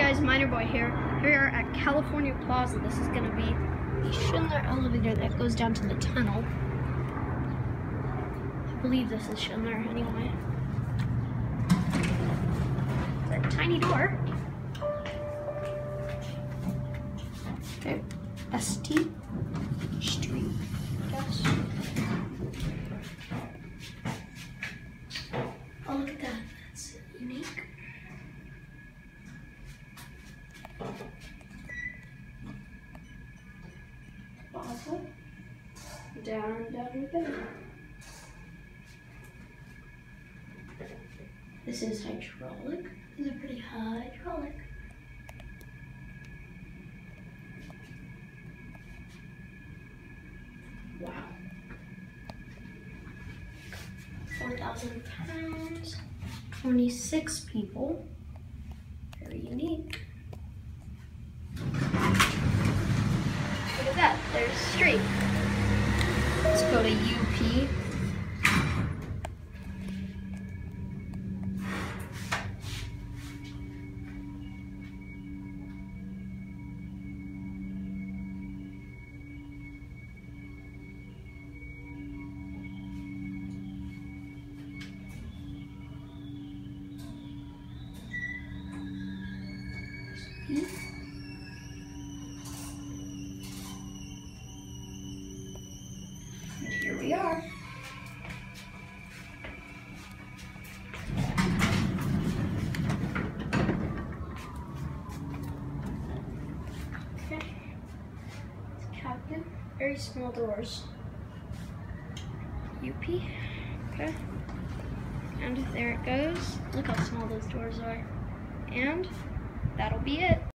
guys, Miner Boy here. Here we are at California Plaza. This is gonna be the Schindler elevator that goes down to the tunnel. I believe this is Schindler anyway. It's a tiny door. Okay, ST Street, I guess. Oh, look at that. That's unique. Plaza. Down we go. This is hydraulic. This is a pretty hydraulic. Wow. 4,000 pounds. 26 people. Very unique. Look at that, there's street. Let's go to UP. And here we are. Okay. It's captain. Very small doors. UP. Okay. And there it goes. Look how small those doors are. And that'll be it.